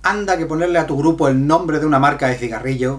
Anda que ponerle a tu grupo el nombre de una marca de cigarrillo.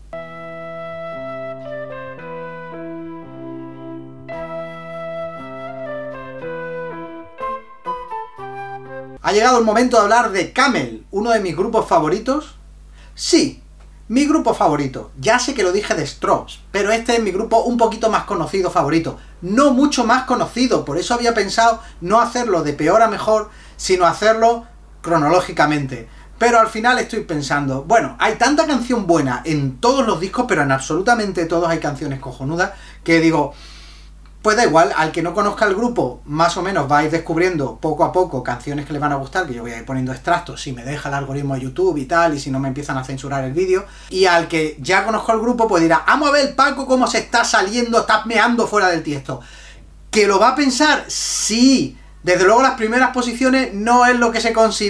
Ha llegado el momento de hablar de Camel, uno de mis grupos favoritos. Sí, mi grupo favorito. Ya sé que lo dije de Strokes, pero este es mi grupo un poquito más conocido favorito. No mucho más conocido, por eso había pensado no hacerlo de peor a mejor, sino hacerlo cronológicamente. Pero al final estoy pensando, bueno, hay tanta canción buena en todos los discos, pero en absolutamente todos hay canciones cojonudas, que digo, pues da igual, al que no conozca el grupo, más o menos va a ir descubriendo poco a poco canciones que le van a gustar, que yo voy a ir poniendo extractos si me deja el algoritmo de YouTube y tal, y si no me empiezan a censurar el vídeo. Y al que ya conozco el grupo, pues dirá, vamos a ver, Paco, cómo se está saliendo, estás meando fuera del tiesto. ¿Que lo va a pensar? Sí. Desde luego las primeras posiciones no es lo que se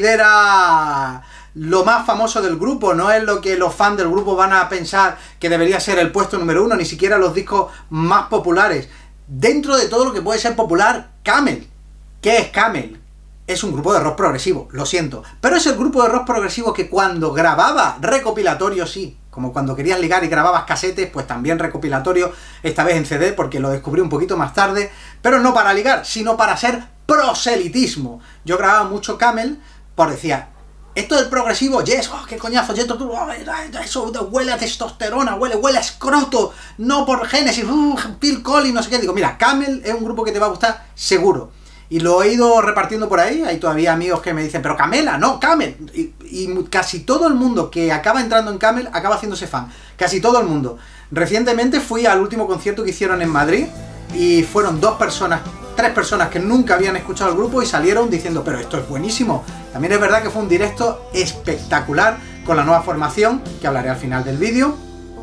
considera lo más famoso del grupo, no es lo que los fans del grupo van a pensar que debería ser el puesto número 1, ni siquiera los discos más populares. Dentro de todo lo que puede ser popular, Camel. ¿Qué es Camel? Es un grupo de rock progresivo, lo siento. Pero es el grupo de rock progresivo que cuando grababa recopilatorio, sí, como cuando querías ligar y grababas casetes, pues también recopilatorio, esta vez en CD, porque lo descubrí un poquito más tarde, pero no para ligar, sino para hacer proselitismo. Yo grababa mucho Camel, por decía, esto del progresivo, yes, oh, qué coñazo, Jethro Tull, oh, eso huele a testosterona, huele a escroto, no por Genesis, Phil Collins, no sé qué. Digo, mira, Camel es un grupo que te va a gustar seguro. Y lo he ido repartiendo por ahí, hay todavía amigos que me dicen, pero Camela, no, Camel. Y casi todo el mundo que acaba entrando en Camel acaba haciéndose fan, casi todo el mundo. Recientemente fui al último concierto que hicieron en Madrid y fueron tres personas que nunca habían escuchado el grupo y salieron diciendo, pero esto es buenísimo. También es verdad que fue un directo espectacular con la nueva formación, que hablaré al final del vídeo.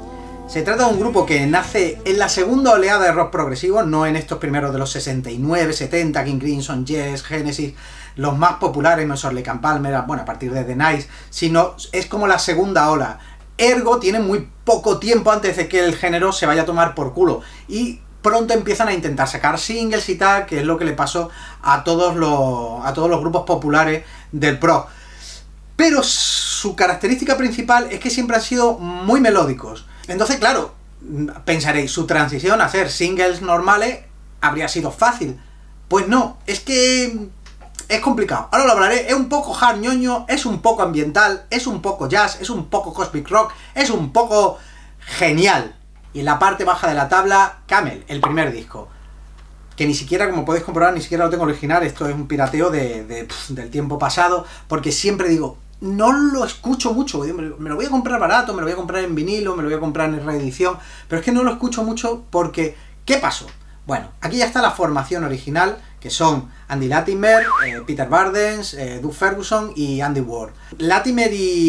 Se trata de un grupo que nace en la segunda oleada de rock progresivo, no en estos primeros de los 69, 70, King Crimson, Yes, Genesis, los más populares, no son Lake & Palmer, bueno, a partir de The Nice, sino es como la segunda ola. Ergo, tiene muy poco tiempo antes de que el género se vaya a tomar por culo. Y pronto empiezan a intentar sacar singles y tal, que es lo que le pasó a todos los grupos populares del prog. Pero su característica principal es que siempre han sido muy melódicos. Entonces, claro, pensaréis, su transición a hacer singles normales habría sido fácil. Pues no, es que es complicado. Ahora lo hablaré, es un poco hard ñoño, es un poco ambiental, es un poco jazz, es un poco cosmic rock, es un poco genial. Y en la parte baja de la tabla, Camel, el primer disco. Que ni siquiera, como podéis comprobar, ni siquiera lo tengo original. Esto es un pirateo del tiempo pasado. Porque siempre digo, no lo escucho mucho. Me lo voy a comprar barato, me lo voy a comprar en vinilo, me lo voy a comprar en reedición. Pero es que no lo escucho mucho porque, ¿qué pasó? Bueno, aquí ya está la formación original, que son Andy Latimer, Peter Bardens, Doug Ferguson y Andy Ward. Latimer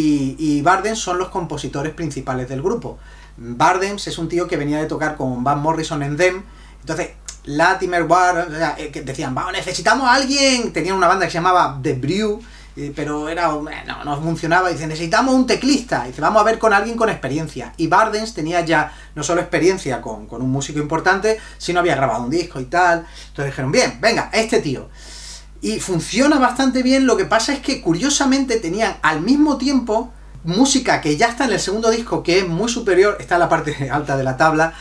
y Bardens son los compositores principales del grupo. Bardens es un tío que venía de tocar con Van Morrison en Them. Entonces Latimer, Ward, que decían, vamos, necesitamos a alguien. Tenían una banda que se llamaba The Brew, pero no funcionaba. Dice, necesitamos un teclista. Dice, vamos a ver con alguien con experiencia. Y Bardens tenía ya no solo experiencia con un músico importante, sino había grabado un disco y tal. Entonces dijeron, bien, venga, este tío. Y funciona bastante bien. Lo que pasa es que curiosamente tenían al mismo tiempo música que ya está en el segundo disco, que es muy superior, está en la parte alta de la tabla,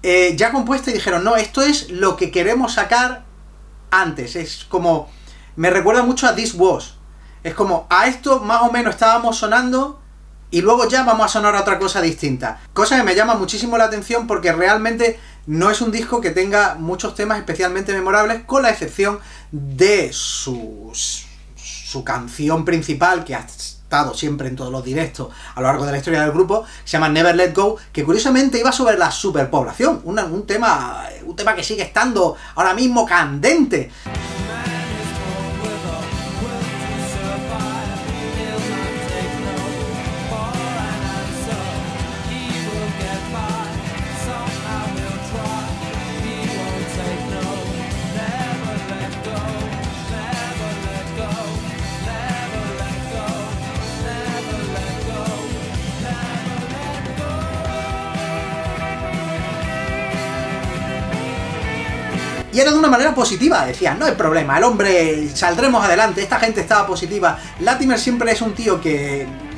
ya compuesta, y dijeron, no, esto es lo que queremos sacar antes. Es como, me recuerda mucho a This Was. Es como, a esto más o menos estábamos sonando y luego ya vamos a sonar a otra cosa distinta. Cosa que me llama muchísimo la atención porque realmente no es un disco que tenga muchos temas especialmente memorables, con la excepción de su canción principal, que ha estado siempre en todos los directos a lo largo de la historia del grupo, se llama Never Let Go, que curiosamente iba sobre la superpoblación, un tema que sigue estando ahora mismo candente. Y era de una manera positiva, decían, no hay problema, el hombre, saldremos adelante, esta gente estaba positiva. Latimer siempre es un tío que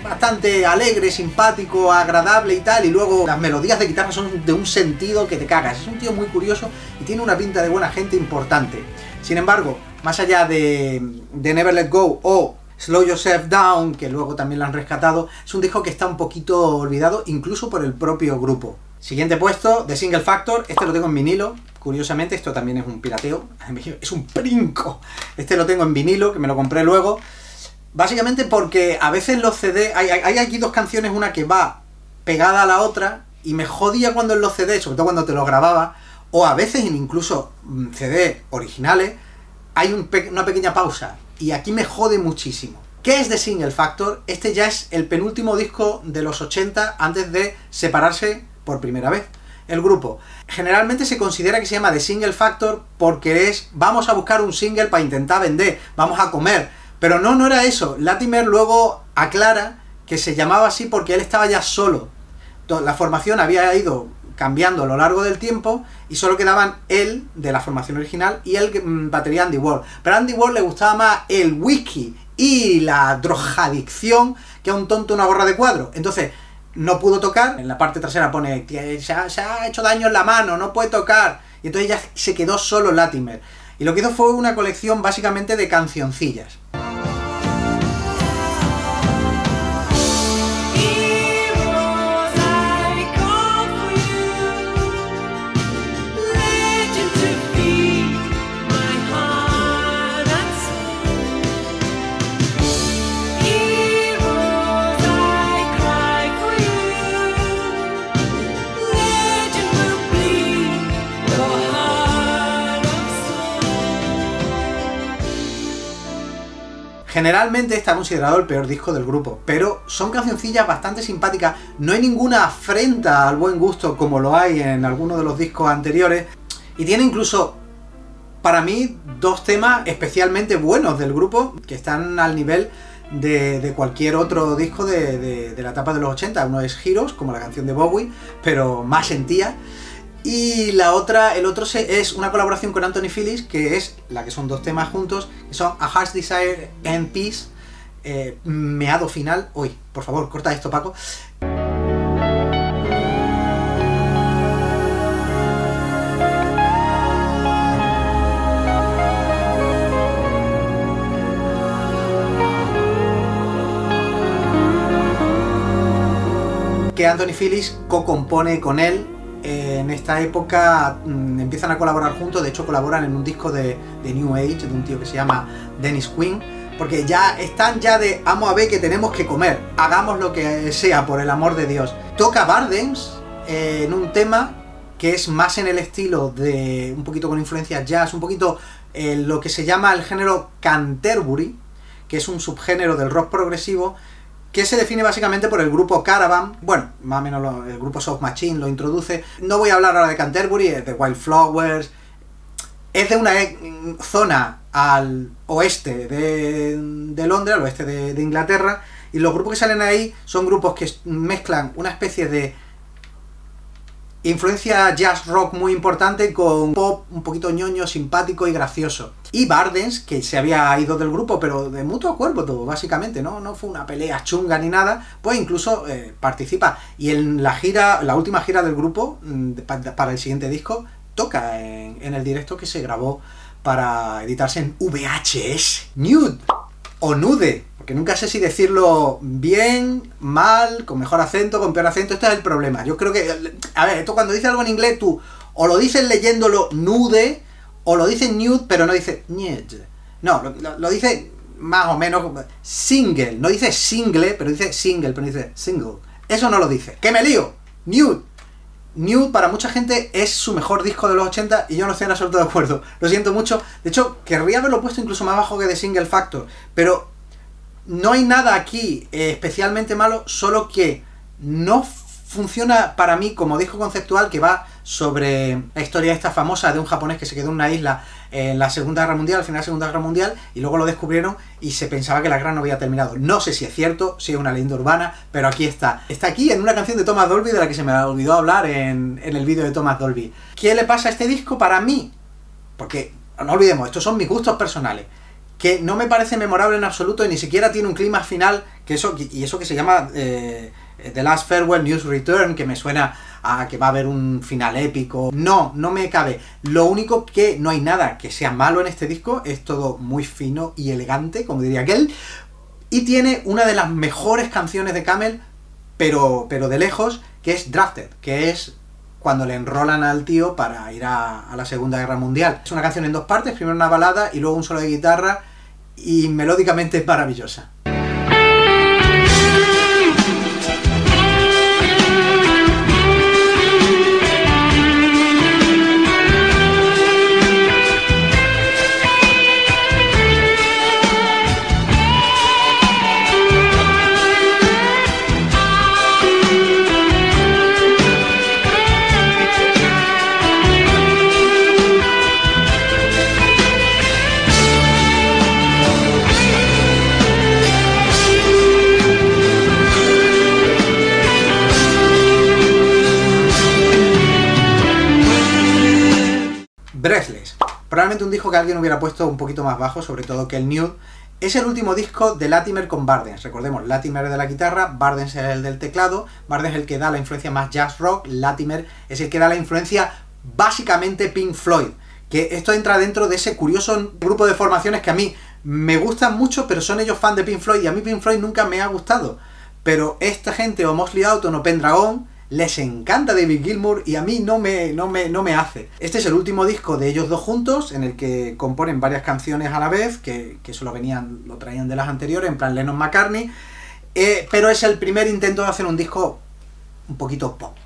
bastante alegre, simpático, agradable y tal, y luego las melodías de guitarra son de un sentido que te cagas. Es un tío muy curioso y tiene una pinta de buena gente importante. Sin embargo, más allá de Never Let Go o Slow Yourself Down, que luego también lo han rescatado, es un disco que está un poquito olvidado incluso por el propio grupo. Siguiente puesto, The Single Factor. Este lo tengo en vinilo. Curiosamente, esto también es un pirateo. Es un princo. Este lo tengo en vinilo, que me lo compré luego. Básicamente porque a veces los CD... Hay aquí dos canciones, una que va pegada a la otra, y me jodía cuando en los CD, sobre todo cuando te lo grababa, o a veces incluso CD originales, hay una pequeña pausa. Y aquí me jode muchísimo. ¿Qué es The Single Factor? Este ya es el penúltimo disco de los 80 antes de separarse por primera vez el grupo. Generalmente se considera que se llama The Single Factor porque es vamos a buscar un single para intentar vender, vamos a comer, pero no era eso. Latimer luego aclara que se llamaba así porque él estaba ya solo. La formación había ido cambiando a lo largo del tiempo y solo quedaban él de la formación original y el batería Andy Ward, pero a Andy Ward le gustaba más el whisky y la drogadicción que a un tonto una gorra de cuadro. Entonces no pudo tocar, en la parte trasera pone se ha hecho daño en la mano, no puede tocar, y entonces ya se quedó solo Latimer, y lo que hizo fue una colección básicamente de cancioncillas. Generalmente está considerado el peor disco del grupo, pero son cancioncillas bastante simpáticas, no hay ninguna afrenta al buen gusto como lo hay en algunos de los discos anteriores, y tiene incluso, para mí, dos temas especialmente buenos del grupo, que están al nivel de cualquier otro disco de la etapa de los 80, uno es Heroes, como la canción de Bowie, pero más sentía. Y el otro es una colaboración con Anthony Phillips, que es la que son dos temas juntos, que son A Heart's Desire and Peace, meado final. Uy, por favor, corta esto, Paco. Que Anthony Phillips co-compone con él. En esta época empiezan a colaborar juntos, de hecho colaboran en un disco de New Age, de un tío que se llama Dennis Quinn, porque ya están de vamos a ver que tenemos que comer, hagamos lo que sea, por el amor de Dios. Toca Bardens en un tema que es más en el estilo de un poquito con influencia jazz, un poquito lo que se llama el género Canterbury, que es un subgénero del rock progresivo, que se define básicamente por el grupo Caravan. Bueno, más o menos el grupo Soft Machine lo introduce. No voy a hablar ahora de Canterbury, es de Wildflowers. Es de una zona al oeste de Londres, al oeste de Inglaterra, y los grupos que salen ahí son grupos que mezclan una especie de influencia jazz rock muy importante con pop un poquito ñoño, simpático y gracioso. Y Bardens, que se había ido del grupo, pero de mutuo acuerdo todo, básicamente, no fue una pelea chunga ni nada, pues incluso participa. Y en la última gira del grupo, para el siguiente disco, toca en el directo que se grabó para editarse en VHS. Nude, o Nude, porque nunca sé si decirlo bien, mal, con mejor acento, con peor acento. Este es el problema. Yo creo que, a ver, esto cuando dices algo en inglés, tú o lo dices leyéndolo nude, o lo dices nude, pero no dices nude. No, lo dice más o menos single. No dice single, pero dice single, pero dice single. Eso no lo dice. ¡Que me lío! Nude. Nude para mucha gente es su mejor disco de los 80 y yo no estoy en absoluto de acuerdo. Lo siento mucho. De hecho, querría haberlo puesto incluso más bajo que The Single Factor. Pero no hay nada aquí especialmente malo, solo que no funciona para mí como disco conceptual, que va sobre la historia esta famosa de un japonés que se quedó en una isla en la Segunda Guerra Mundial, al final de la Segunda Guerra Mundial, y luego lo descubrieron y se pensaba que la guerra no había terminado. No sé si es cierto, si es una leyenda urbana, pero aquí está. Está aquí en una canción de Thomas Dolby, de la que se me olvidó hablar en el vídeo de Thomas Dolby. ¿Qué le pasa a este disco? Para mí, porque no olvidemos, estos son mis gustos personales, que no me parece memorable en absoluto y ni siquiera tiene un clima final y eso que se llama The Last Farewell News Return, que me suena a que va a haber un final épico. No me cabe. Lo único que no hay nada que sea malo en este disco, es todo muy fino y elegante, como diría aquel, y tiene una de las mejores canciones de Camel, pero de lejos, que es Drafted, que es cuando le enrolan al tío para ir a la Segunda Guerra Mundial. Es una canción en dos partes, primero una balada y luego un solo de guitarra, y melódicamente es maravillosa. Breathless, probablemente un disco que alguien hubiera puesto un poquito más bajo, sobre todo que el Nude. Es el último disco de Latimer con Bardens. Recordemos, Latimer de la guitarra, Bardens es el del teclado. Bardens es el que da la influencia más jazz rock, Latimer es el que da la influencia básicamente Pink Floyd. Que esto entra dentro de ese curioso grupo de formaciones que a mí me gustan mucho, pero son ellos fan de Pink Floyd, y a mí Pink Floyd nunca me ha gustado. Pero esta gente, o Mosley Auton o Pendragon, les encanta David Gilmour y a mí no me hace. Este es el último disco de ellos dos juntos, en el que componen varias canciones a la vez, que eso lo traían de las anteriores, en plan Lennon-McCartney, pero es el primer intento de hacer un disco un poquito pop.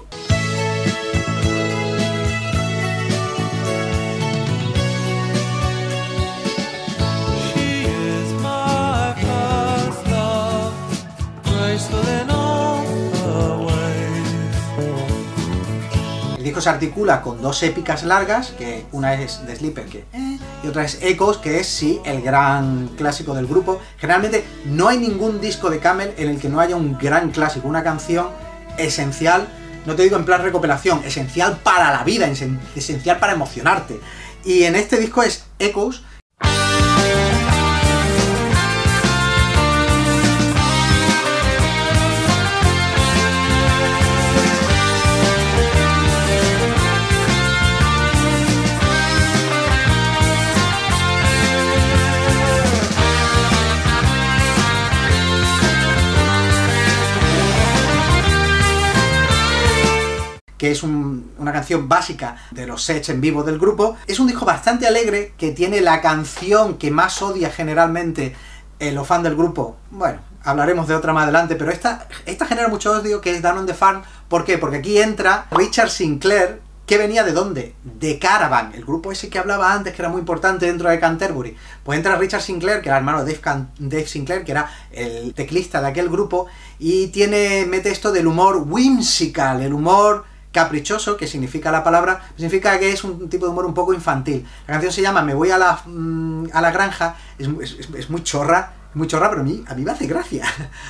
El disco se articula con dos épicas largas, que una es The Sleeper, y otra es Echoes, que es sí el gran clásico del grupo. Generalmente no hay ningún disco de Camel en el que no haya un gran clásico, una canción esencial, no te digo en plan recopilación, esencial para la vida, esencial para emocionarte. Y en este disco es Echoes. Que es una canción básica de los sets en vivo del grupo. Es un disco bastante alegre, que tiene la canción que más odia generalmente los fans del grupo. Bueno, hablaremos de otra más adelante, pero esta genera mucho odio, que es Down on the Farm. ¿Por qué? Porque aquí entra Richard Sinclair, que venía ¿de dónde? De Caravan, el grupo ese que hablaba antes, que era muy importante dentro de Canterbury. Pues entra Richard Sinclair, que era hermano de Dave Sinclair, que era el teclista de aquel grupo, y mete esto del humor whimsical, el humor caprichoso, que significa la palabra, significa que es un tipo de humor un poco infantil. La canción se llama Me voy a la granja, es muy chorra, pero a mí me hace gracia.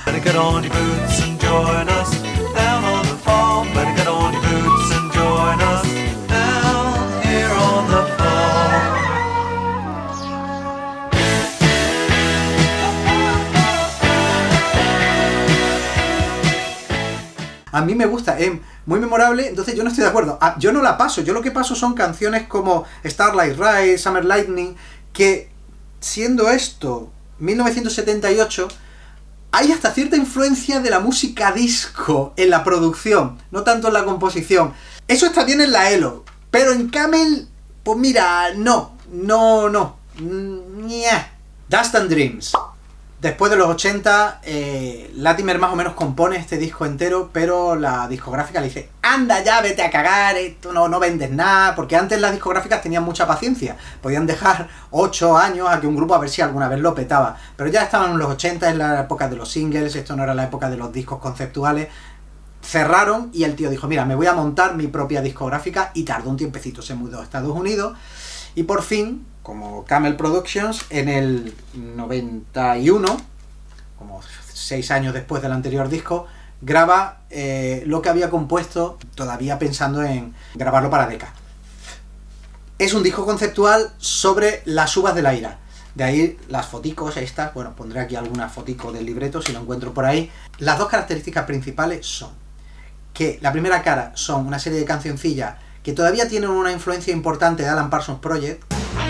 A mí me gusta, es muy memorable, entonces yo no estoy de acuerdo. Yo no la paso, yo lo que paso son canciones como Starlight Rise, Summer Lightning, que siendo esto 1978, hay hasta cierta influencia de la música disco en la producción, no tanto en la composición. Eso está bien en la ELO, pero en Camel, pues mira, no. Dust and Dreams. Después de los 80, Latimer más o menos compone este disco entero, pero la discográfica le dice: anda ya, vete a cagar, esto no vendes nada, porque antes las discográficas tenían mucha paciencia, podían dejar 8 años a que un grupo a ver si alguna vez lo petaba, pero ya estaban en los 80, en la época de los singles, esto no era la época de los discos conceptuales. Cerraron y el tío dijo: mira, me voy a montar mi propia discográfica, y tardó un tiempecito, se mudó a Estados Unidos, y por fin, como Camel Productions, en el 91, como 6 años después del anterior disco, graba lo que había compuesto, todavía pensando en grabarlo para Decca. Es un disco conceptual sobre las uvas de la ira. De ahí las foticos estas, bueno, pondré aquí algunas foticos del libreto si lo encuentro por ahí. Las dos características principales son que la primera cara son una serie de cancioncillas que todavía tienen una influencia importante de Alan Parsons Project.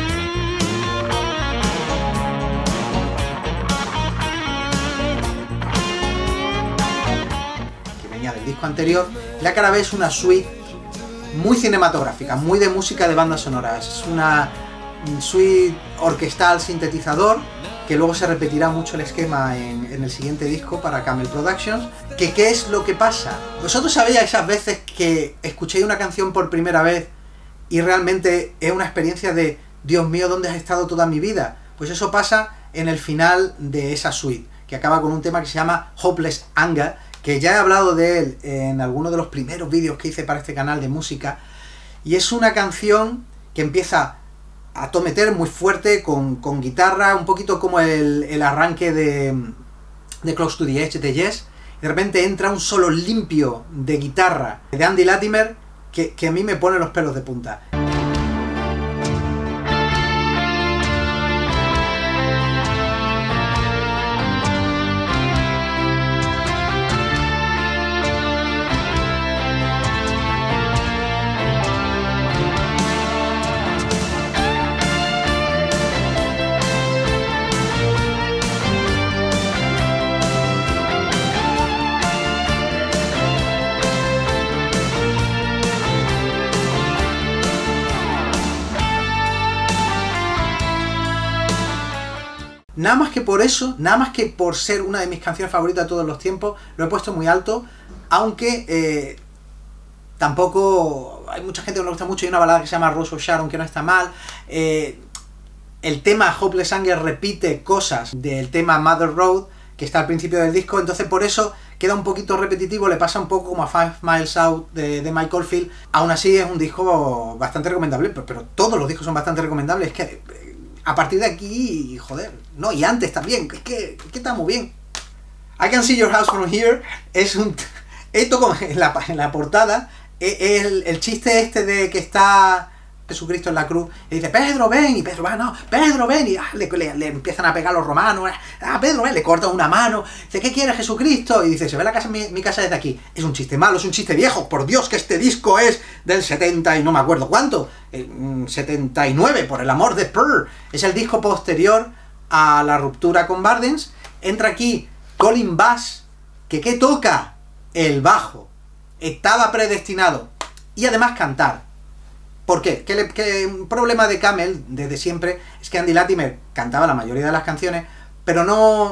Que venía del disco anterior. La cara B es una suite muy cinematográfica, muy de música de bandas sonoras. Es una suite orquestal sintetizador, que luego se repetirá mucho el esquema en el siguiente disco para Camel Productions. ¿Qué es lo que pasa? ¿Vosotros sabéis esas veces que escuchéis una canción por primera vez y realmente es una experiencia de Dios mío, ¿dónde has estado toda mi vida? Pues eso pasa en el final de esa suite, que acaba con un tema que se llama Hopeless Anger, que ya he hablado de él en alguno de los primeros vídeos que hice para este canal de música, y es una canción que empieza a tometer muy fuerte con guitarra, un poquito como el arranque de Close to the Edge de Yes, y de repente entra un solo limpio de guitarra de Andy Latimer que a mí me pone los pelos de punta. Nada más que por eso, nada más que por ser una de mis canciones favoritas de todos los tiempos, lo he puesto muy alto, aunque tampoco hay mucha gente que no le gusta mucho. Hay una balada que se llama Rose of Sharon que no está mal. El tema Hopeless Anger repite cosas del tema Mother Road que está al principio del disco, entonces por eso queda un poquito repetitivo, le pasa un poco como a 5 Miles Out de Mike Oldfield. Aún así es un disco bastante recomendable, pero todos los discos son bastante recomendables. Es que a partir de aquí, joder, no, y antes también, es que está muy bien. I Can See Your House From Here es un... Esto como en la portada, es el chiste este de que está Jesucristo en la cruz, y dice, Pedro, ven, y Pedro va, no, Pedro, ven, y le empiezan a pegar los romanos, Pedro, ven, le cortan una mano, dice, ¿qué quiere Jesucristo? Y dice, se ve la casa, mi casa desde aquí. Es un chiste malo, es un chiste viejo, por Dios, que este disco es del 70 y no me acuerdo cuánto, 79, por el amor de Pearl. Es el disco posterior a la ruptura con Bardens. Entra aquí Colin Bass, que ¿qué toca? El bajo. Estaba predestinado. Y además cantar. ¿Por qué? Que un problema de Camel desde siempre es que Andy Latimer cantaba la mayoría de las canciones, pero no...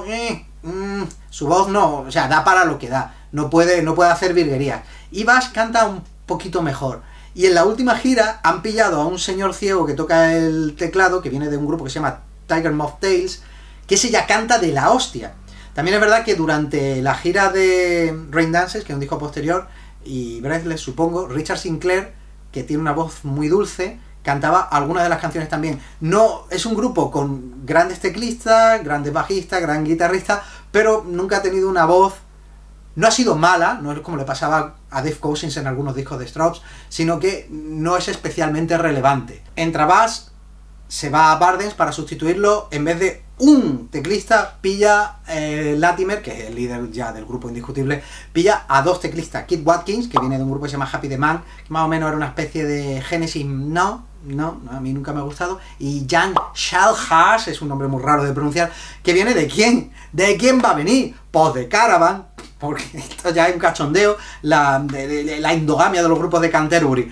su voz no, o sea, da para lo que da. No puede hacer virguerías. Y Bass canta un poquito mejor. Y en la última gira han pillado a un señor ciego que toca el teclado, que viene de un grupo que se llama Tiger Moth Tales, que ese ya canta de la hostia. También es verdad que durante la gira de Rain Dances, que es un disco posterior, y Breathless, supongo, Richard Sinclair, que tiene una voz muy dulce, cantaba algunas de las canciones también. No, es un grupo con grandes teclistas, grandes bajistas, gran guitarrista, pero nunca ha tenido una voz... No ha sido mala, no es como le pasaba a Dave Cousins en algunos discos de Strokes, sino que no es especialmente relevante. Entra Bass, se va a Bardens para sustituirlo, en vez de un teclista, pilla Latimer, que es el líder ya del grupo indiscutible, pilla a dos teclistas, Kid Watkins, que viene de un grupo que se llama Happy the Man, que más o menos era una especie de Genesis, no, a mí nunca me ha gustado, y Jan Shalhas, es un nombre muy raro de pronunciar, que viene ¿de quién? ¿De quién va a venir? Pues de Caravan, porque esto ya es un cachondeo, la endogamia de los grupos de Canterbury,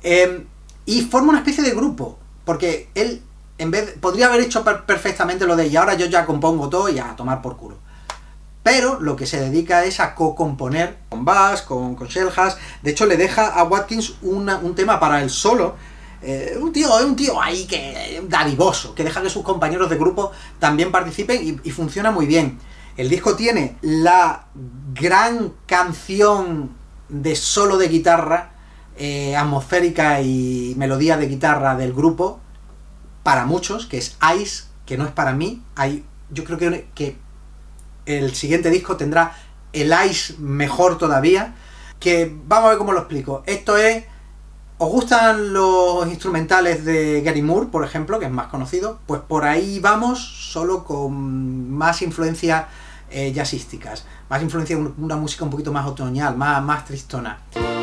y forma una especie de grupo, porque él podría haber hecho perfectamente lo de y ahora yo ya compongo todo y a tomar por culo. Pero lo que se dedica es a co-componer con Bass, con Shalhas. De hecho le deja a Watkins un tema para él solo. Un tío ahí que dadivoso, que deja que sus compañeros de grupo también participen y funciona muy bien. El disco tiene la gran canción de solo de guitarra, atmosférica y melodía de guitarra del grupo, para muchos, que es Ice, que no es para mí. Yo creo que el siguiente disco tendrá el Ice mejor todavía, que vamos a ver cómo lo explico. Esto es ¿Os gustan los instrumentales de Gary Moore, por ejemplo, que es más conocido? Pues por ahí vamos, solo con más influencias jazzísticas, más influencia de una música un poquito más otoñal, más tristona.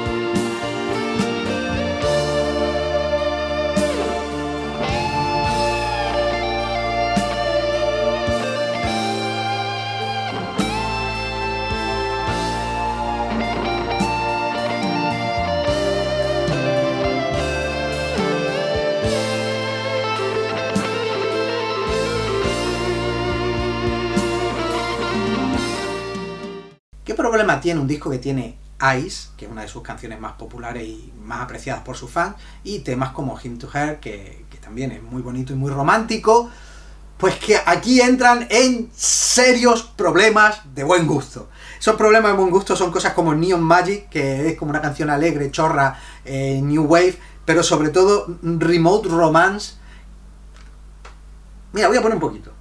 ¿Qué problema tiene un disco que tiene Ice, que es una de sus canciones más populares y más apreciadas por sus fans, y temas como Hymn to Her, que también es muy bonito y muy romántico? Pues que aquí entran en serios problemas de buen gusto. Esos problemas de buen gusto son cosas como Neon Magic, que es como una canción alegre, chorra, New Wave, pero sobre todo Remote Romance. Mira, voy a poner un poquito.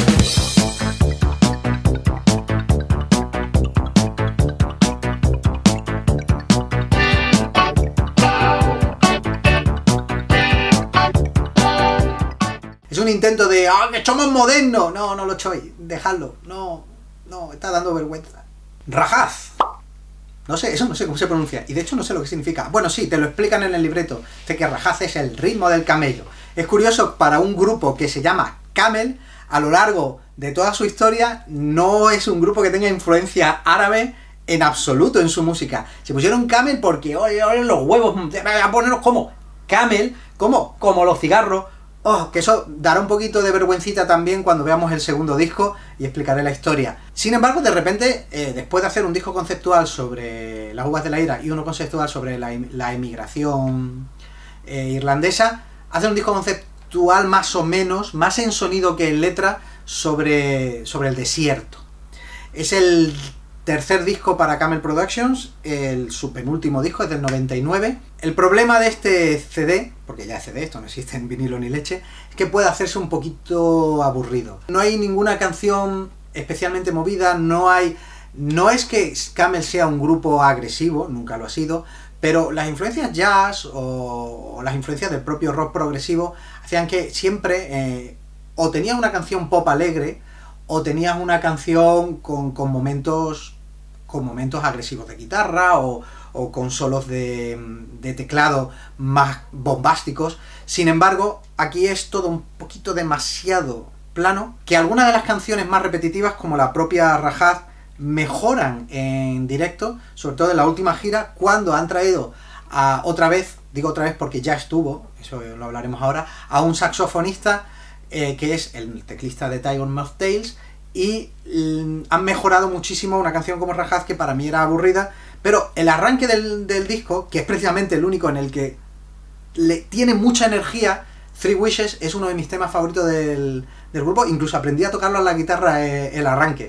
Es un intento de ¡ah, que somos modernos! No, no lo soy, dejadlo. No, está dando vergüenza. Rajaz. No sé, eso no sé cómo se pronuncia. Y de hecho no sé lo que significa. Bueno, sí, te lo explican en el libreto. Sé que Rajaz es el ritmo del camello. Es curioso, para un grupo que se llama Camel, a lo largo de toda su historia, no es un grupo que tenga influencia árabe en absoluto en su música. Se pusieron Camel porque, oye, los huevos, voy a ponerlos como Camel, como los cigarros. Oh, que eso dará un poquito de vergüencita también cuando veamos el segundo disco y explicaré la historia. Sin embargo, de repente, después de hacer un disco conceptual sobre las uvas de la ira y uno conceptual sobre la emigración irlandesa, hace un disco conceptual más o menos, más en sonido que en letra, sobre el desierto. Es el tercer disco para Camel Productions, su penúltimo disco es del 99. El problema de este CD, porque ya es CD, esto no existe en vinilo ni leche, es que puede hacerse un poquito aburrido. No hay ninguna canción especialmente movida, no es que Camel sea un grupo agresivo, nunca lo ha sido, pero las influencias jazz o las influencias del propio rock progresivo hacían que siempre o tenías una canción pop alegre o tenías una canción con momentos agresivos de guitarra o con solos de teclado más bombásticos. Sin embargo, aquí es todo un poquito demasiado plano, que algunas de las canciones más repetitivas, como la propia Rajaz, mejoran en directo, sobre todo en la última gira, cuando han traído otra vez porque ya estuvo, eso lo hablaremos ahora, a un saxofonista que es el teclista de Tiger Moth Tales, y han mejorado muchísimo una canción como Rajaz, que para mí era aburrida, pero el arranque del disco, que es precisamente el único en el que tiene mucha energía, Three Wishes, es uno de mis temas favoritos del grupo. Incluso aprendí a tocarlo a la guitarra el arranque.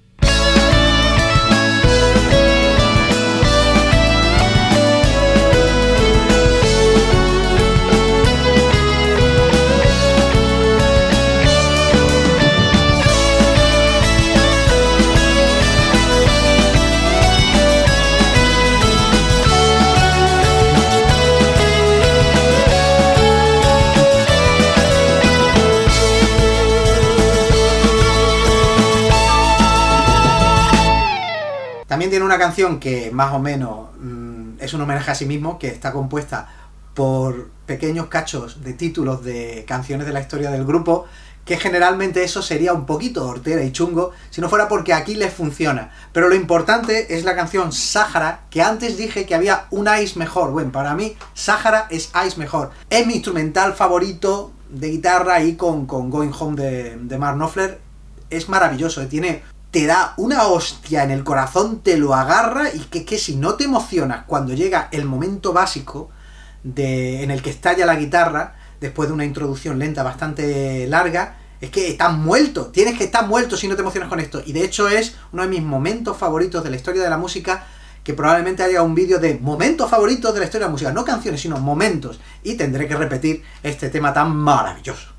También tiene una canción que más o menos es un homenaje a sí mismo, que está compuesta por pequeños cachos de títulos de canciones de la historia del grupo, que generalmente eso sería un poquito hortera y chungo, si no fuera porque aquí les funciona. Pero lo importante es la canción Sahara, que antes dije que había un Ice mejor. Bueno, para mí Sahara es Ice mejor. Es mi instrumental favorito de guitarra, ahí con Going Home de Mark Knopfler. Es maravilloso, te da una hostia en el corazón, te lo agarra, y que si no te emocionas cuando llega el momento básico en el que estalla la guitarra, después de una introducción lenta bastante larga, es que estás muerto, tienes que estar muerto si no te emocionas con esto. Y de hecho es uno de mis momentos favoritos de la historia de la música, que probablemente haya un vídeo de momentos favoritos de la historia de la música, no canciones, sino momentos, y tendré que repetir este tema tan maravilloso.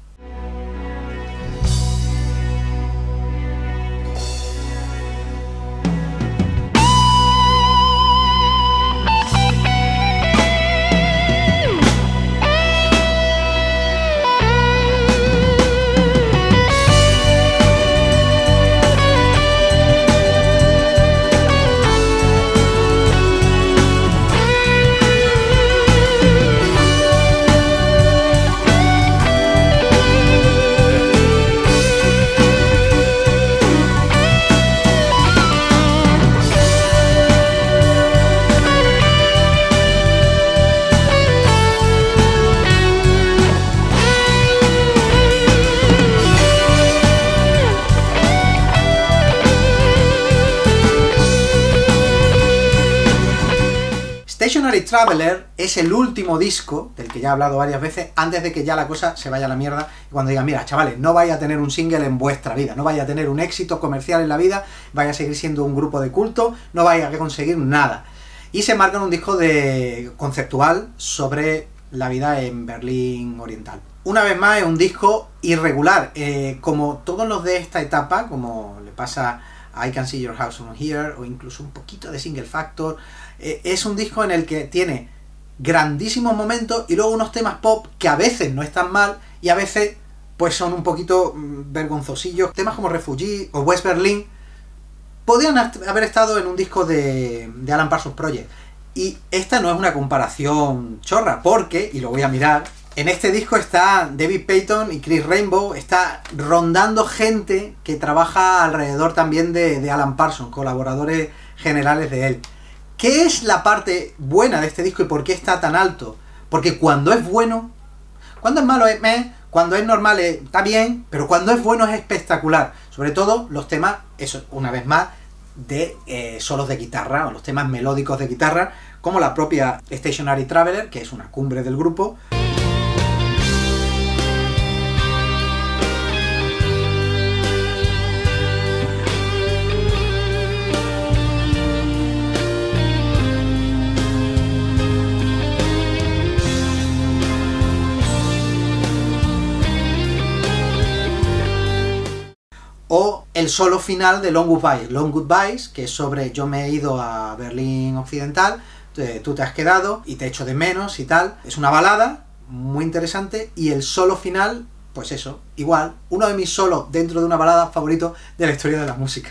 Stationary Traveler es el último disco, del que ya he hablado varias veces, antes de que ya la cosa se vaya a la mierda, y cuando digan, mira, chavales, no vais a tener un single en vuestra vida, no vais a tener un éxito comercial en la vida, vais a seguir siendo un grupo de culto, no vais a conseguir nada. Y se marcan un disco conceptual sobre la vida en Berlín Oriental. Una vez más, es un disco irregular, como todos los de esta etapa, como le pasa a I Can See Your House From Here, o incluso un poquito de Single Factor. Es un disco en el que tiene grandísimos momentos y luego unos temas pop que a veces no están mal y a veces pues son un poquito vergonzosillos. Temas como Refugee o West Berlin podrían haber estado en un disco de Alan Parsons Project. Y esta no es una comparación chorra, porque, y lo voy a mirar, en este disco está David Payton y Chris Rainbow, está rondando gente que trabaja alrededor también de Alan Parsons, colaboradores generales de él. ¿Qué es la parte buena de este disco y por qué está tan alto? Porque cuando es bueno, cuando es malo es meh, cuando es normal está bien, pero cuando es bueno es espectacular. Sobre todo los temas, eso una vez más, de solos de guitarra, o los temas melódicos de guitarra, como la propia Stationary Traveler, que es una cumbre del grupo. O el solo final de Long Goodbyes. Long Goodbyes, que es sobre yo me he ido a Berlín Occidental, tú te has quedado y te echo de menos y tal. Es una balada muy interesante y el solo final, pues eso, igual, uno de mis solos dentro de una balada favoritos de la historia de la música.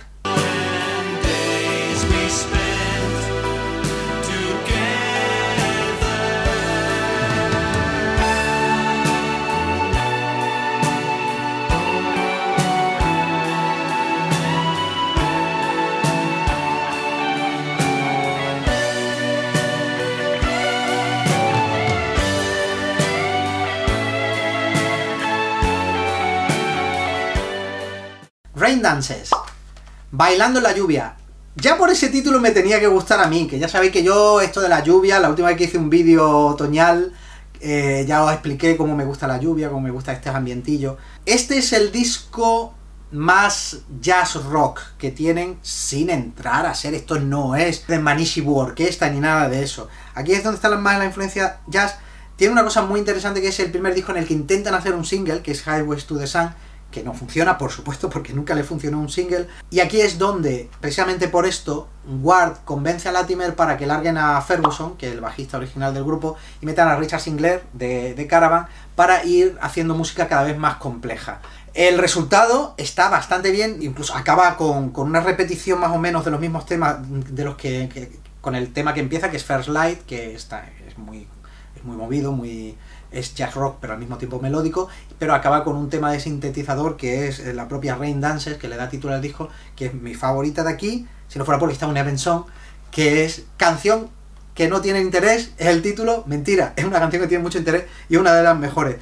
Rain Dances, bailando en la lluvia. Ya por ese título me tenía que gustar a mí, que ya sabéis que yo, esto de la lluvia, la última vez que hice un vídeo otoñal, ya os expliqué cómo me gusta la lluvia, cómo me gusta este ambientillo. Este es el disco más jazz rock que tienen, sin entrar a ser, esto no es de Manishi Buu Orquesta ni nada de eso. Aquí es donde está más la influencia jazz. Tiene una cosa muy interesante, que es el primer disco en el que intentan hacer un single, que es Highways to the Sun, que no funciona, por supuesto, porque nunca le funcionó un single. Y aquí es donde, precisamente por esto, Ward convence a Latimer para que larguen a Ferguson, que es el bajista original del grupo, y metan a Richard Sinclair de Caravan, para ir haciendo música cada vez más compleja. El resultado está bastante bien, incluso acaba con una repetición más o menos de los mismos temas de los con el tema que empieza, que es First Light, que es muy movido, es jazz rock pero al mismo tiempo melódico, pero acaba con un tema de sintetizador que es la propia Rain Dances, que le da título al disco, que es mi favorita de aquí, si no fuera porque está un Heaven Song, que es canción que no tiene interés, es el título, mentira, es una canción que tiene mucho interés y es una de las mejores.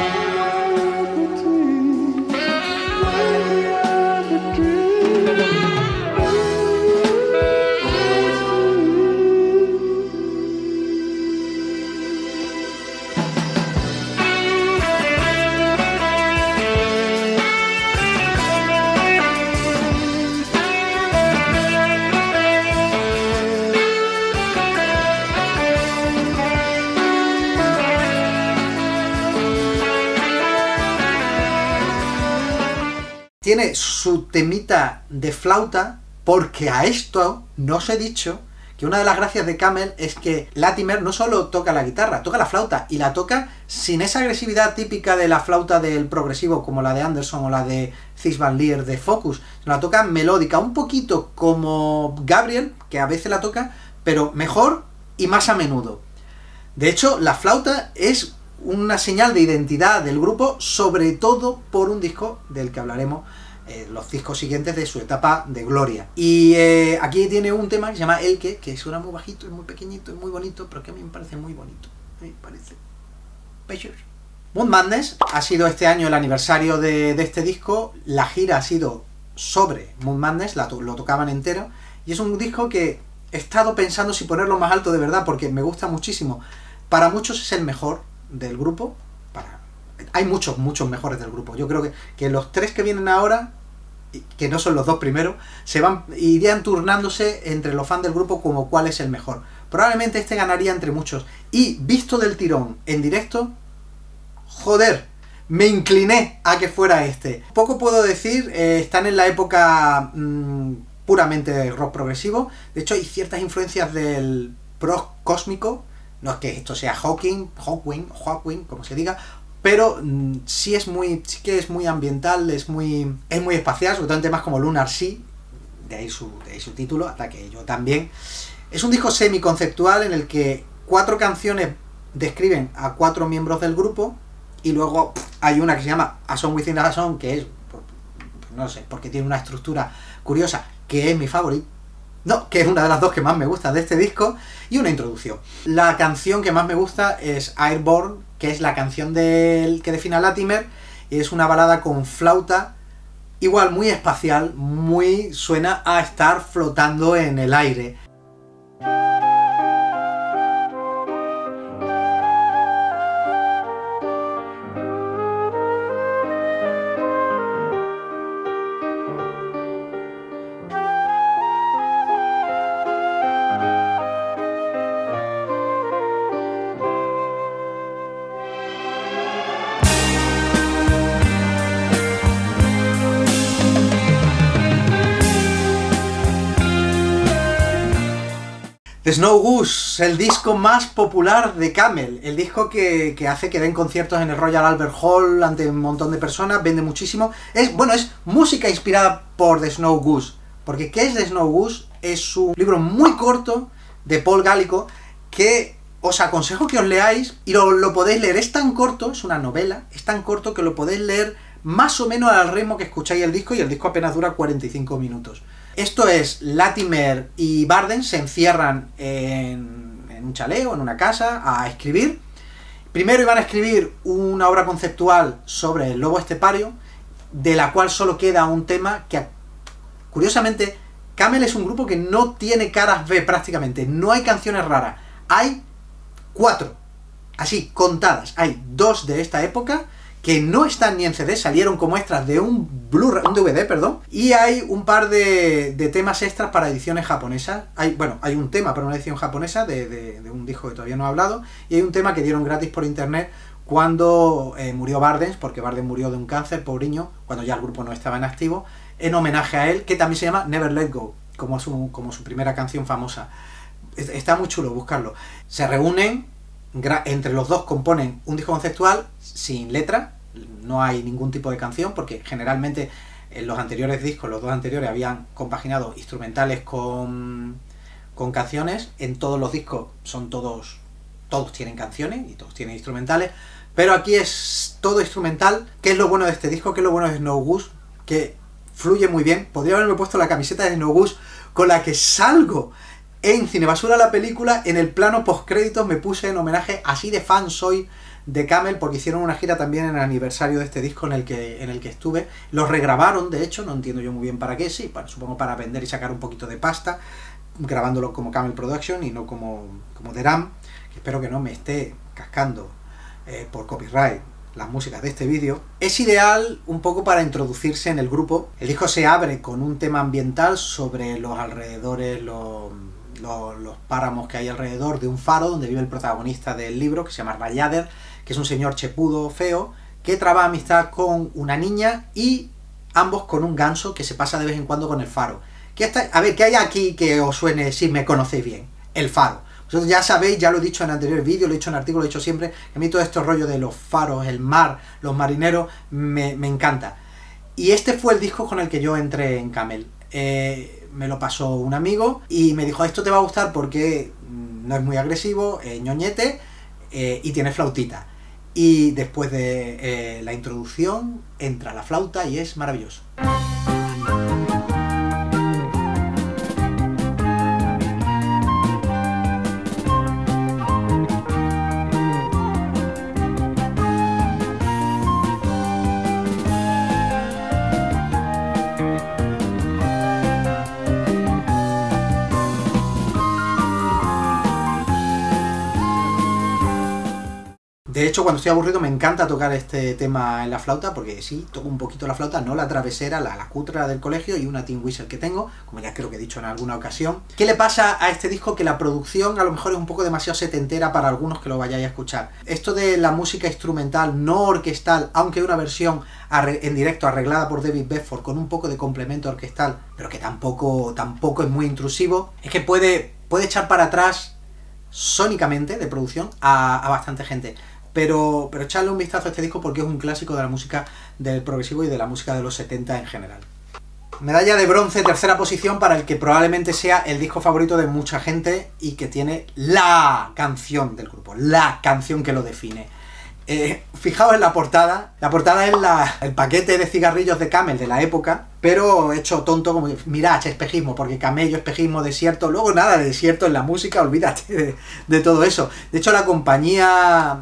Tiene su temita de flauta, porque a esto no os he dicho que una de las gracias de Camel es que Latimer no solo toca la guitarra, toca la flauta, y la toca sin esa agresividad típica de la flauta del progresivo, como la de Anderson o la de Thijs van Lier de Focus, la toca melódica, un poquito como Gabriel, que a veces la toca, pero mejor y más a menudo. De hecho, la flauta es una señal de identidad del grupo, sobre todo por un disco del que hablaremos, los discos siguientes de su etapa de gloria. Y aquí tiene un tema que se llama El que suena muy bajito, es muy pequeñito, es muy bonito, pero que a mí me parece muy bonito. Me parece precioso. Moon Madness ha sido este año el aniversario de este disco. La gira ha sido sobre Moon Madness, lo tocaban entero, y es un disco que he estado pensando si ponerlo más alto de verdad, porque me gusta muchísimo. Para muchos es el mejor del grupo. Hay muchos mejores del grupo. Yo creo que los 3 que vienen ahora, que no son los 2 primeros, irían turnándose entre los fans del grupo como cuál es el mejor. Probablemente este ganaría entre muchos. Y visto del tirón en directo, joder, me incliné a que fuera este. Poco puedo decir, están en la época puramente rock progresivo. De hecho hay ciertas influencias del prog cósmico. No es que esto sea Hawking, como se diga, pero sí que es muy ambiental, es muy espacial, sobre todo en temas como Lunar Sea, de ahí su título, hasta que yo también. Es un disco semi-conceptual en el que 4 canciones describen a 4 miembros del grupo, y luego hay una que se llama A Song Within a Song, que es, no sé, porque tiene una estructura curiosa, que es mi favorito. No, que es una de las 2 que más me gusta de este disco, y una introducción. La canción que más me gusta es Airborne, que es la canción que define a Latimer, y es una balada con flauta, igual muy espacial, suena a estar flotando en el aire. The Snow Goose, el disco más popular de Camel, el disco que hace que den conciertos en el Royal Albert Hall ante un montón de personas, vende muchísimo. Es música inspirada por The Snow Goose, porque ¿qué es The Snow Goose? Es un libro muy corto de Paul Gallico que os aconsejo que os leáis, y lo podéis leer, es tan corto, es una novela, es tan corto que lo podéis leer más o menos al ritmo que escucháis el disco, y el disco apenas dura 45 minutos. Esto es, Latimer y Barden se encierran en un chalet o en una casa a escribir. Primero iban a escribir una obra conceptual sobre el lobo estepario, de la cual solo queda un tema que, curiosamente, Camel es un grupo que no tiene caras B prácticamente, no hay canciones raras, hay 4, así, contadas. Hay 2 de esta época, que no están ni en CD, salieron como extras de un DVD, perdón, y hay un par de temas extras para ediciones japonesas. Hay un tema para una edición japonesa de un disco que todavía no he hablado, y hay un tema que dieron gratis por internet cuando murió Barden, porque Barden murió de un cáncer, pobreño, cuando ya el grupo no estaba en activo, en homenaje a él, que también se llama Never Let Go, como su primera canción famosa. Está muy chulo, buscarlo. Se reúnen, entre los 2 componen un disco conceptual sin letra, no hay ningún tipo de canción, porque generalmente en los anteriores discos, los 2 anteriores, habían compaginado instrumentales con canciones. En todos los discos todos tienen canciones y todos tienen instrumentales, pero aquí es todo instrumental. ¿Qué es lo bueno de este disco? ¿Qué es lo bueno de Snow Goose? Que fluye muy bien. Podría haberme puesto la camiseta de Snow Goose con la que salgo en Cinebasura la película. En el plano postcréditos me puse en homenaje, así de fan soy de Camel, porque hicieron una gira también en el aniversario de este disco en el que estuve. Los regrabaron, de hecho, no entiendo yo muy bien para qué, sí, supongo para vender y sacar un poquito de pasta, grabándolo como Camel Production y no como The Ram, que espero que no me esté cascando por copyright las músicas de este vídeo. Es ideal un poco para introducirse en el grupo. El disco se abre con un tema ambiental sobre los alrededores, los páramos que hay alrededor de un faro donde vive el protagonista del libro, que se llama Rayader, que es un señor chepudo, feo, que traba amistad con una niña, y ambos con un ganso que se pasa de vez en cuando con el faro. A ver, ¿qué hay aquí que os suene si me conocéis bien? El faro. Vosotros ya sabéis, ya lo he dicho en anteriores vídeos, lo he dicho en artículos, lo he dicho siempre, que a mí todo este rollo de los faros, el mar, los marineros, me encanta. Y este fue el disco con el que yo entré en Camel. Me lo pasó un amigo y me dijo: esto te va a gustar porque no es muy agresivo, ñoñete, y tiene flautita. Y después de la introducción entra la flauta y es maravilloso. De hecho, cuando estoy aburrido me encanta tocar este tema en la flauta, porque sí, toco un poquito la flauta, no la travesera, la cutra del colegio y una Tin Whistle que tengo, como ya creo que he dicho en alguna ocasión. ¿Qué le pasa a este disco? Que la producción a lo mejor es un poco demasiado setentera para algunos que lo vayáis a escuchar. Esto de la música instrumental, no orquestal, aunque una versión en directo arreglada por David Bedford con un poco de complemento orquestal, pero que tampoco es muy intrusivo, es que puede echar para atrás sónicamente de producción a bastante gente. Pero echarle un vistazo a este disco porque es un clásico de la música del progresivo y de la música de los 70 en general. Medalla de bronce, tercera posición, para el que probablemente sea el disco favorito de mucha gente y que tiene la canción del grupo, la canción que lo define. Fijaos en la portada. La portada es el paquete de cigarrillos de Camel de la época, pero hecho tonto, como mirad, espejismo, porque camello, espejismo, desierto, luego nada de desierto en la música, olvídate de todo eso. De hecho, la compañía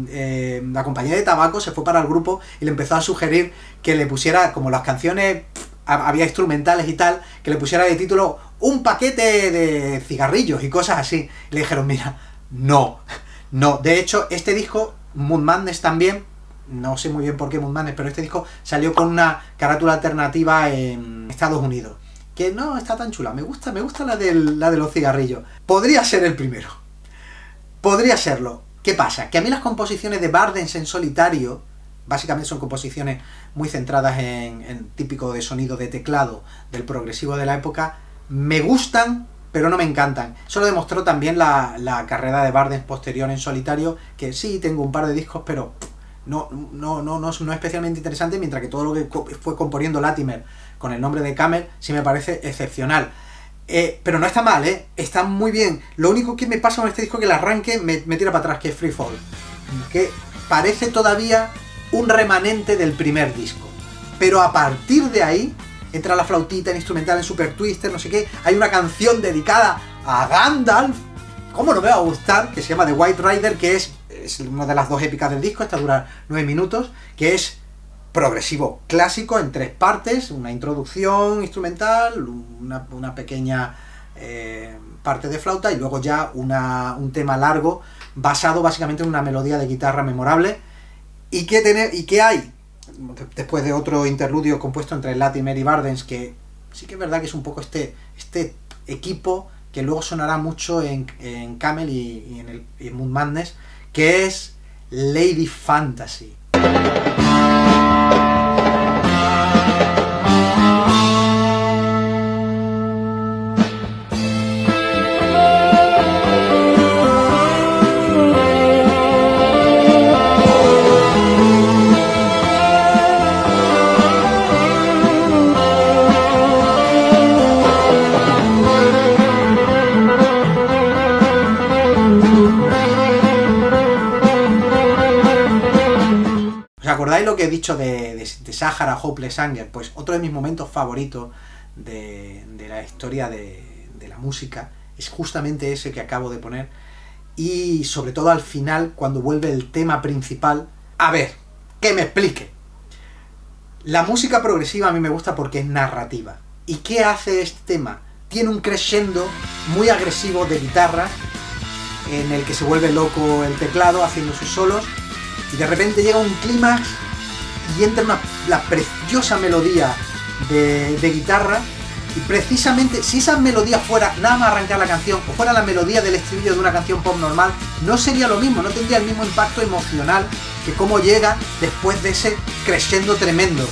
de tabaco se fue para el grupo y le empezó a sugerir que le pusiera, como las canciones había instrumentales y tal, que le pusiera de título un paquete de cigarrillos y cosas así. Y le dijeron, mira, no. De hecho, este disco, Moon Madness también, no sé muy bien por qué Moon Madness, pero este disco salió con una carátula alternativa en Estados Unidos, que no está tan chula. Me gusta la de los cigarrillos. Podría ser el primero. Podría serlo. ¿Qué pasa? Que a mí las composiciones de Bardens en solitario, básicamente son composiciones muy centradas en típico de sonido de teclado del progresivo de la época, me gustan, pero no me encantan. Eso lo demostró también la carrera de Bardens posterior en solitario, que sí, tengo un par de discos, pero no especialmente interesante, mientras que todo lo que fue componiendo Latimer con el nombre de Camel sí me parece excepcional. Pero no está mal, está muy bien. Lo único que me pasa con este disco es que el arranque me tira para atrás, que es Free Fall, que parece todavía un remanente del primer disco. Pero a partir de ahí entra la flautita, el instrumental en Super Twister, no sé qué. Hay una canción dedicada a Gandalf, ¿cómo no me va a gustar? Que se llama The White Rider, que es una de las dos épicas del disco. Esta dura 9 minutos, que es progresivo clásico en 3 partes, una introducción instrumental, una pequeña parte de flauta y luego ya un tema largo basado básicamente en una melodía de guitarra memorable. ¿Y qué hay? Después de otro interludio compuesto entre Latimer y Bardens, que sí que es verdad que es un poco este equipo que luego sonará mucho en Camel y en Moon Madness, que es Lady Fantasy. ¿Acordáis lo que he dicho de Sahara, Hopeless Anger? Pues otro de mis momentos favoritos de la historia de la música es justamente ese que acabo de poner, y sobre todo al final, cuando vuelve el tema principal. A ver, que me explique. La música progresiva a mí me gusta porque es narrativa. ¿Y qué hace este tema? Tiene un crescendo muy agresivo de guitarra, en el que se vuelve loco el teclado haciendo sus solos, y de repente llega un clímax y entra la preciosa melodía de guitarra. Y precisamente, si esa melodía fuera nada más arrancar la canción, o fuera la melodía del estribillo de una canción pop normal, no sería lo mismo, no tendría el mismo impacto emocional que cómo llega después de ese crescendo tremendo.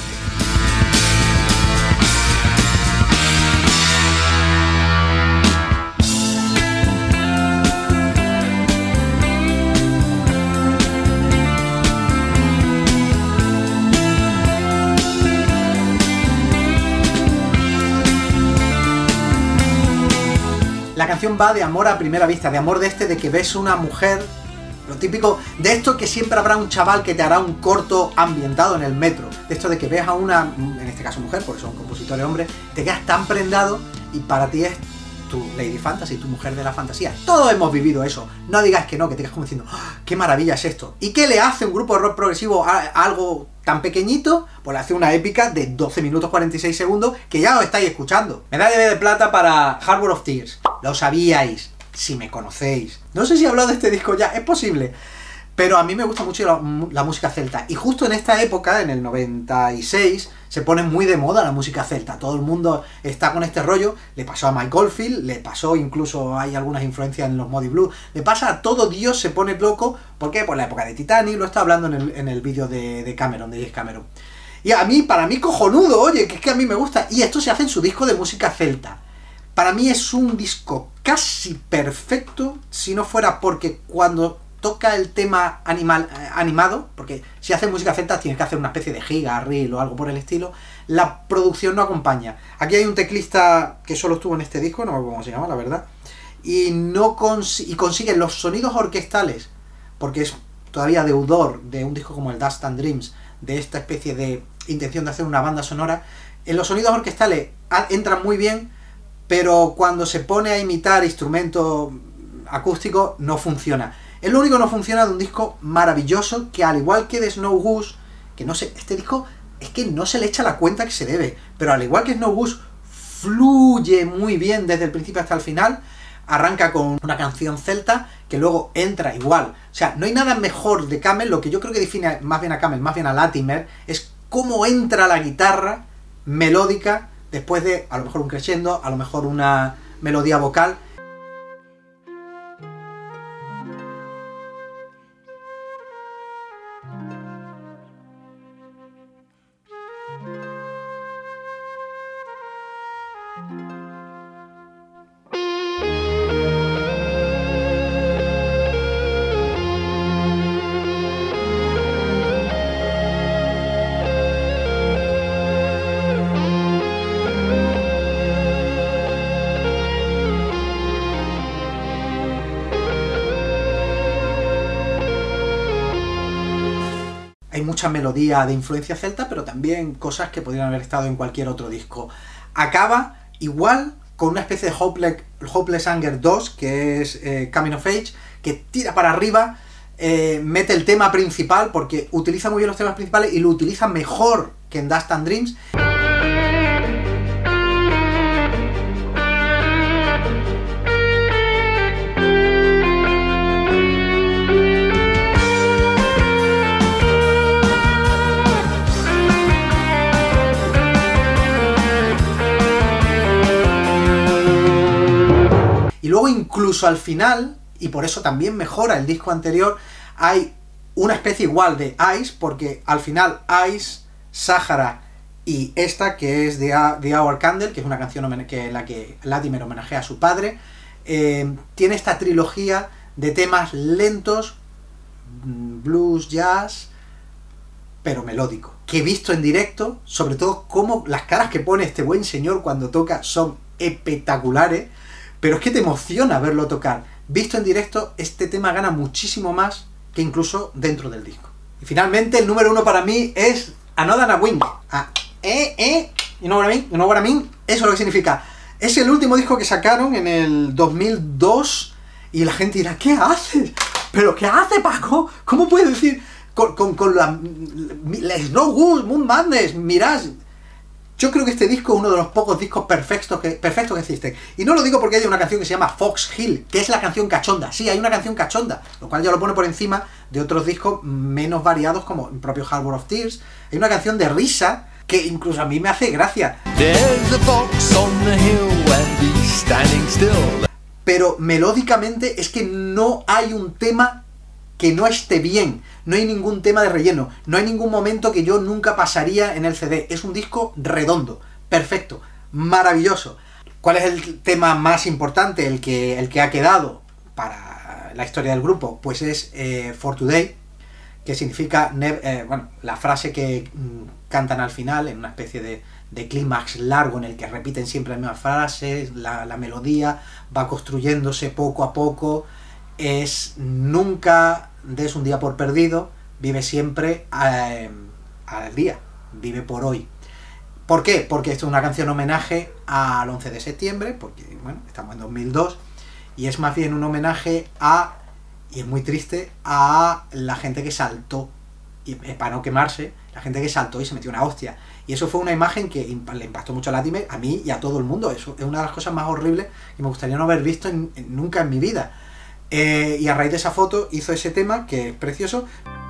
La canción va de amor a primera vista, de amor de que ves una mujer, lo típico, de esto que siempre habrá un chaval que te hará un corto ambientado en el metro, de esto de que ves a una, en este caso mujer, porque son compositores hombres, te quedas tan prendado y para ti es tu Lady Fantasy, tu mujer de la fantasía. Todos hemos vivido eso, no digas que no, que te quedas como diciendo, ¡oh, qué maravilla es esto! ¿Y qué le hace un grupo de rock progresivo a algo tan pequeñito? Pues le hace una épica de 12 minutos 46 segundos que ya os estáis escuchando. Medalla de plata para Harbor of Tears. Lo sabíais, si me conocéis. No sé si he hablado de este disco ya, es posible. Pero a mí me gusta mucho la música celta. Y justo en esta época, en el 96, se pone muy de moda la música celta. Todo el mundo está con este rollo. Le pasó a Mike Oldfield, le pasó incluso, hay algunas influencias en los Moody Blues. Le pasa a todo Dios, se pone loco. ¿Por qué? Por la época de Titanic, lo está hablando en el vídeo de Cameron, de James Cameron. Y a mí, para mí cojonudo, oye, que es que a mí me gusta. Y esto se hace en su disco de música celta. Para mí es un disco casi perfecto, si no fuera porque cuando toca el tema animado, porque si haces música celta tienes que hacer una especie de giga, reel o algo por el estilo, la producción no acompaña. Aquí hay un teclista que solo estuvo en este disco, no me acuerdo cómo se llama, la verdad, y consigue los sonidos orquestales, porque es todavía deudor de un disco como el Dust and Dreams, de esta especie de intención de hacer una banda sonora. En los sonidos orquestales entran muy bien, pero cuando se pone a imitar instrumentos acústicos no funciona. Es lo único que no funciona de un disco maravilloso, que al igual que de Snow Goose, que no sé, este disco es que no se le echa la cuenta que se debe, pero al igual que Snow Goose, fluye muy bien desde el principio hasta el final. Arranca con una canción celta, que luego entra igual. O sea, no hay nada mejor de Camel. Lo que yo creo que define más bien a Camel, más bien a Latimer, es cómo entra la guitarra melódica después de, a lo mejor un crescendo, a lo mejor una melodía vocal. Hay mucha melodía de influencia celta, pero también cosas que podrían haber estado en cualquier otro disco. Acaba igual con una especie de Hopeless Anger 2, que es Coming of Age, que tira para arriba, mete el tema principal, porque utiliza muy bien los temas principales y lo utiliza mejor que en Dust and Dreams. Y luego incluso al final, y por eso también mejora el disco anterior, hay una especie igual de Ice, porque al final Ice, Sahara y esta, que es The Hour Candle, que es una canción en la que Latimer homenajea a su padre, tiene esta trilogía de temas lentos, blues, jazz, pero melódico. Que he visto en directo, sobre todo cómo las caras que pone este buen señor cuando toca son espectaculares. Pero es que te emociona verlo tocar. Visto en directo, este tema gana muchísimo más que incluso dentro del disco. Y finalmente, el número 1 para mí es Another Wing. You know what I mean? You know what I mean? Eso es lo que significa. Es el último disco que sacaron en el 2002 y la gente dirá, ¿qué haces? ¿Pero qué hace, Paco? ¿Cómo puedes decir con la Snow Goose, Moon Madness, Mirage? Yo creo que este disco es uno de los pocos discos perfectos que existen. Y no lo digo porque hay una canción que se llama Fox Hill, que es la canción cachonda. Sí, hay una canción cachonda, lo cual ya lo pone por encima de otros discos menos variados, como el propio Harbour of Tears. Hay una canción de risa que incluso a mí me hace gracia. Pero melódicamente es que no hay un tema que no esté bien, no hay ningún tema de relleno, no hay ningún momento que yo nunca pasaría en el CD. Es un disco redondo, perfecto, maravilloso. ¿Cuál es el tema más importante, el que ha quedado para la historia del grupo? Pues es For Today, que significa, la frase que cantan al final, en una especie de clímax largo en el que repiten siempre la misma frase, la melodía va construyéndose poco a poco. Es nunca des un día por perdido, vive siempre al día, vive por hoy. ¿Por qué? Porque esto es una canción homenaje al 11 de septiembre, porque bueno, estamos en 2002, y es más bien un homenaje y es muy triste, a la gente que saltó, y para no quemarse, la gente que saltó y se metió una hostia. Y eso fue una imagen que le impactó mucho a Latimer, a mí y a todo el mundo. Eso es una de las cosas más horribles que me gustaría no haber visto nunca en mi vida. Y a raíz de esa foto hizo ese tema, que es precioso.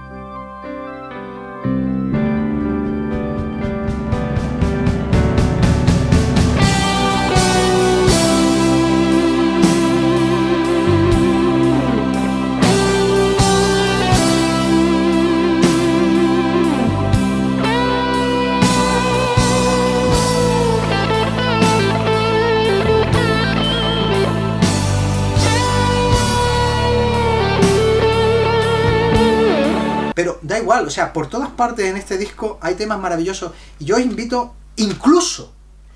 Pero da igual, o sea, por todas partes en este disco hay temas maravillosos. Y yo os invito, incluso,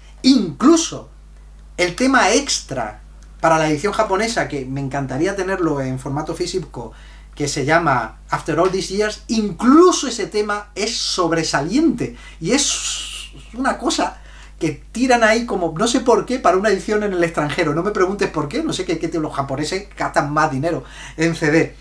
el tema extra para la edición japonesa, que me encantaría tenerlo en formato físico, que se llama After All These Years, incluso ese tema es sobresaliente. Y es una cosa que tiran ahí como, no sé por qué, para una edición en el extranjero. No me preguntes por qué, no sé qué los japoneses gastan más dinero en CD.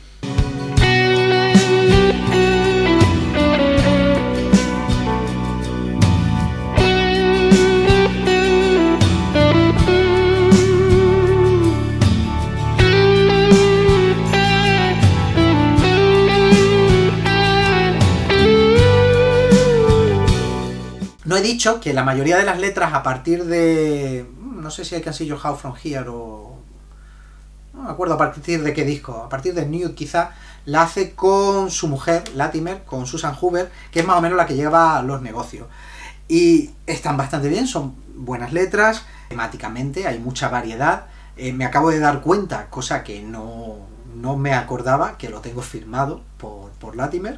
No he dicho que la mayoría de las letras a partir de... no sé si hay Can See Your House From Here o... no me acuerdo a partir de qué disco, a partir de Nude quizá, la hace con su mujer, Latimer, con Susan Hoover, que es más o menos la que lleva los negocios. Y están bastante bien, son buenas letras, temáticamente hay mucha variedad. Me acabo de dar cuenta, cosa que no me acordaba, que lo tengo firmado por Latimer.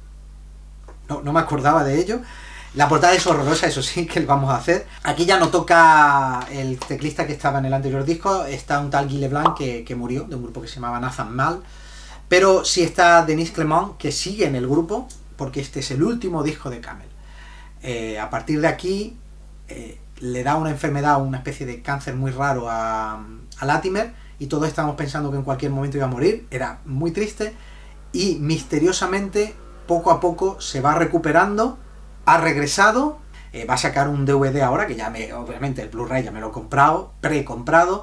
No me acordaba de ello. La portada es horrorosa, eso sí, que lo vamos a hacer. Aquí ya no toca el teclista que estaba en el anterior disco, está un tal Guy Leblanc que murió, de un grupo que se llamaba Nathan Mal, pero sí está Denise Clement, que sigue en el grupo, porque este es el último disco de Camel. A partir de aquí le da una enfermedad, una especie de cáncer muy raro a Latimer, y todos estábamos pensando que en cualquier momento iba a morir, era muy triste, y misteriosamente, poco a poco, se va recuperando. Ha regresado, va a sacar un DVD ahora, que ya obviamente el Blu-ray ya me lo he comprado, pre-comprado,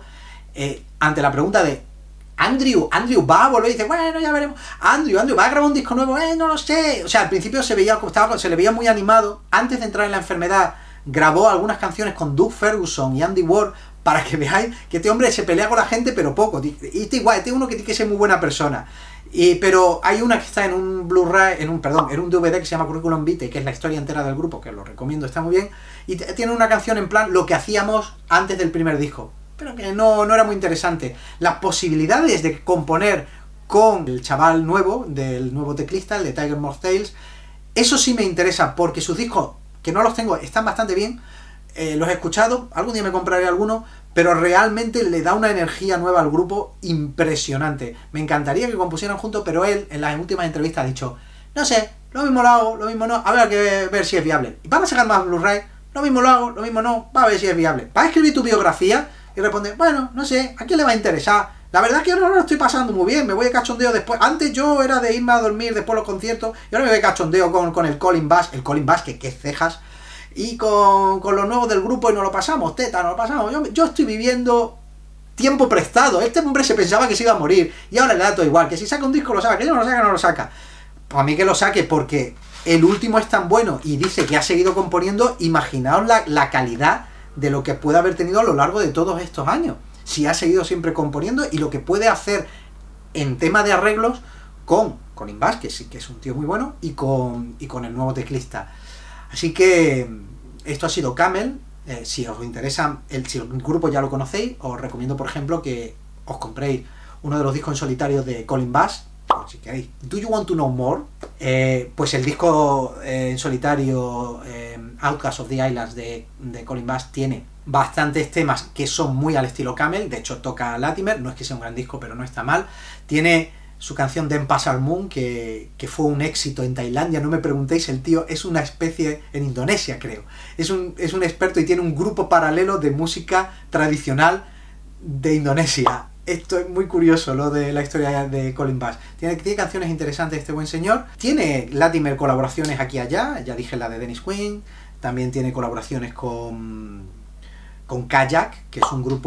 ante la pregunta de Andrew va a volver, y dice, bueno, ya veremos, Andrew va a grabar un disco nuevo, no lo sé, o sea, al principio se le veía muy animado, antes de entrar en la enfermedad, grabó algunas canciones con Doug Ferguson y Andy Ward, para que veáis que este hombre se pelea con la gente, pero poco, y este igual, este es uno que tiene que ser muy buena persona. Pero hay una que está en un Blu-ray, en un DVD que se llama Curriculum Vitae, que es la historia entera del grupo, que lo recomiendo, está muy bien, y tiene una canción en plan lo que hacíamos antes del primer disco, pero que no era muy interesante. Las posibilidades de componer con el chaval nuevo, del nuevo teclista, el de Tiger Moth Tales, eso sí me interesa, porque sus discos, que no los tengo, están bastante bien, los he escuchado, algún día me compraré alguno, pero realmente le da una energía nueva al grupo impresionante. Me encantaría que compusieran juntos, pero él en las últimas entrevistas ha dicho, no sé, lo mismo lo hago, lo mismo no, a ver, hay que ver si es viable. ¿Y van a sacar más Blu-ray? Lo mismo lo hago, lo mismo no, va a ver si es viable. ¿Vas a escribir tu biografía? Y responde, bueno, no sé, ¿a quién le va a interesar? La verdad es que ahora no lo estoy pasando muy bien, me voy de cachondeo después. Antes yo era de irme a dormir después de los conciertos, y ahora me voy de cachondeo con el Colin Bass, que cejas, y con los nuevos del grupo, y nos lo pasamos, teta, nos lo pasamos. Yo estoy viviendo tiempo prestado. Este hombre se pensaba que se iba a morir, y ahora le da todo igual, que si saca un disco lo saca, que no lo saca, no lo saca. Pues a mí que lo saque, porque el último es tan bueno, y dice que ha seguido componiendo. Imaginaos la calidad de lo que puede haber tenido a lo largo de todos estos años, si ha seguido siempre componiendo, y lo que puede hacer en tema de arreglos con Colin Bass, que sí que es un tío muy bueno, y con el nuevo teclista. Así que esto ha sido Camel. Si os interesa, si el grupo ya lo conocéis, os recomiendo, por ejemplo, que os compréis uno de los discos en solitario de Colin Bass, por si queréis. Do You Want to Know More? Pues el disco en solitario Outcasts of the Islands de Colin Bass tiene bastantes temas que son muy al estilo Camel. De hecho toca Latimer, no es que sea un gran disco, pero no está mal. Tiene su canción Dem Pasar Moon, que fue un éxito en Tailandia. No me preguntéis, el tío es una especie, en Indonesia creo, es un experto, y tiene un grupo paralelo de música tradicional de Indonesia. Esto es muy curioso, lo de la historia de Colin Bass. Tiene canciones interesantes este buen señor. Tiene Latimer colaboraciones aquí y allá, ya dije la de Dennis Quinn. También tiene colaboraciones con Kayak, que es un grupo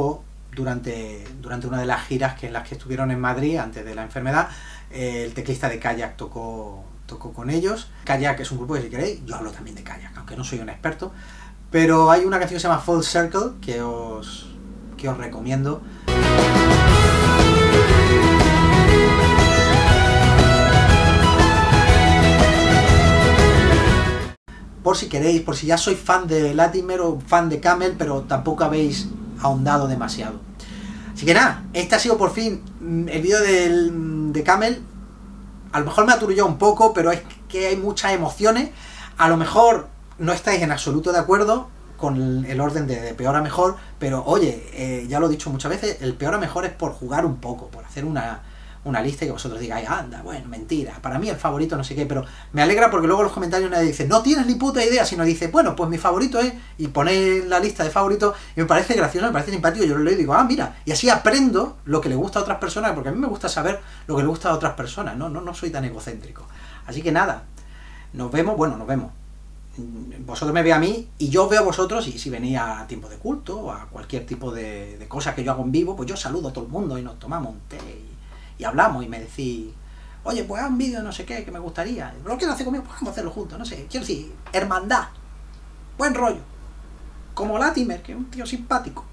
durante una de las giras en las que estuvieron en Madrid antes de la enfermedad. El teclista de Kayak tocó con ellos. Kayak es un grupo que, si queréis, yo hablo también de Kayak, aunque no soy un experto, pero hay una canción que se llama Full Circle que os recomiendo. Por si queréis, por si ya sois fan de Latimer o fan de Camel, pero tampoco habéis ahondado demasiado. Así que nada, este ha sido por fin el vídeo de Camel. A lo mejor me aturulló un poco, pero es que hay muchas emociones. A lo mejor no estáis en absoluto de acuerdo con el orden de peor a mejor, pero oye, ya lo he dicho muchas veces, el peor a mejor es por jugar un poco, por hacer una lista y que vosotros digáis, anda, bueno, mentira, para mí el favorito no sé qué, pero me alegra porque luego en los comentarios nadie dice, no tienes ni puta idea, sino dice, bueno, pues mi favorito es, y ponéis la lista de favoritos, y me parece gracioso, me parece simpático, yo lo leo y digo, ah, mira, y así aprendo lo que le gusta a otras personas, porque a mí me gusta saber lo que le gusta a otras personas, no soy tan egocéntrico. Así que nada, nos vemos. Vosotros me veis a mí y yo veo a vosotros, y si venís a tiempo de culto o a cualquier tipo de cosas que yo hago en vivo, pues yo saludo a todo el mundo y nos tomamos un té y hablamos y me decís, oye, pues haz un vídeo no sé qué, que me gustaría, lo quiero hacer conmigo, pues vamos a hacerlo juntos, no sé, quiero decir, hermandad, buen rollo, como Latimer, que es un tío simpático.